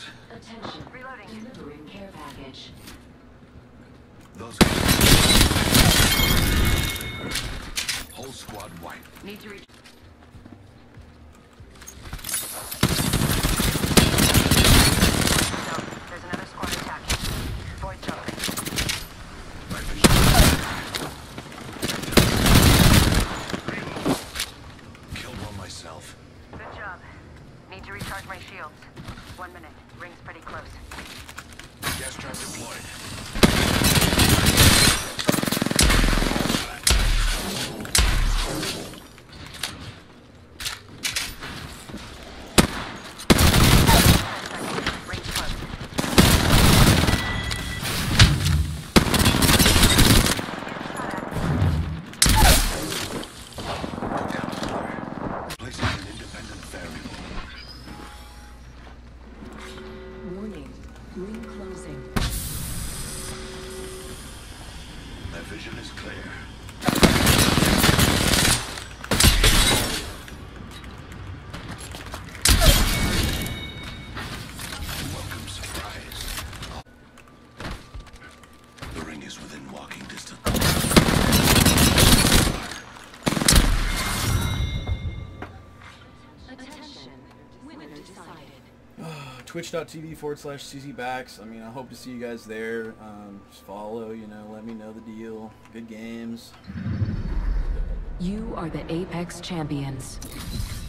close. Attention. Reloading. Delivering care package. Those guys. Whole squad wiped. Need to reach. There's another squad attacking. Void jumping. My vision. Killed one myself. Good job. Need to recharge my shields. 1 minute. Ring's pretty close. Gas trap deployed. Ring's close. Placing an independent variable. Warning. Ring closing. My vision is clear. Welcome surprise. The ring is within walking distance. Attention. Winner decided. Twitch.tv/CZBax. I mean, I hope to see you guys there. Just follow, you know, let me know the deal. Good games. You are the Apex Champions.